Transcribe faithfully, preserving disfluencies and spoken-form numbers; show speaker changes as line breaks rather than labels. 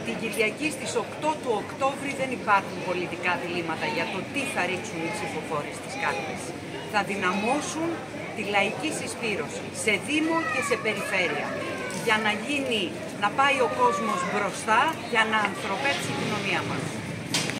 την Κυριακή στις οκτώ του Οκτώβρη δεν υπάρχουν πολιτικά διλήμματα για το τι θα ρίξουν οι ψηφοφόροι στις κάλπες. Θα δυναμώσουν τη λαϊκή συσπήρωση σε Δήμο και σε περιφέρεια για να γίνει, να πάει ο κόσμος μπροστά, για να ανθρωπέψει η κοινωνία μας.